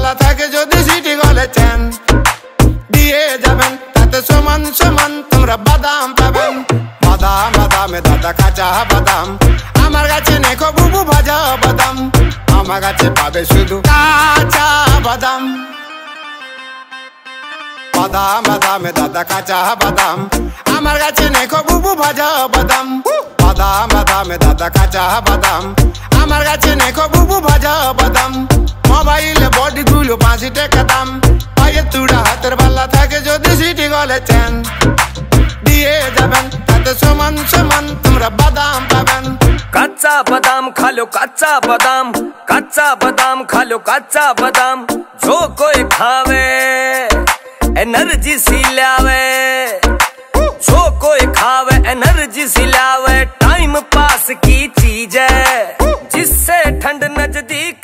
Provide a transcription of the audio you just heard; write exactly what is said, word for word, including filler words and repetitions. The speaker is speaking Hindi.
পাল্লা থাকে যদি সিটি গলে চেন দিয়ে যাবেন তাতে সমান সমান তোমরা বাদাম পাবেন। বাদাম বাদামে দাদা কাঁচা বাদাম, আমার কাছে নেখো বুবু ভাজা বাদাম, আমার কাছে পাবে শুধু কাঁচা বাদাম। বাদাম বাদামে দাদা কাঁচা বাদাম, আমার কাছে নেখো বুবু ভাজা বাদাম। বাদাম বাদামে দাদা কাঁচা বাদাম, আমার কাছে নেখো বুবু ভাজা বাদাম। মোবাইলে বডি গুলো পাঁচি টাকা দাম, পায়ে তুড়া হাতের বাল্লা থাকে যদি সিটি গলে চেন দিয়ে যাবেন তাতে সমান সমান তোমরা বাদাম পাবেন। कच्चा बादाम खा लो कच्चा बादाम, कच्चा बादाम खा लो कच्चा बादाम। जो कोई खावे एनर्जी सी लावे, जो कोई खावे एनर्जी सी लावे। टाइम पास की चीज है जिससे ठंड नजदीक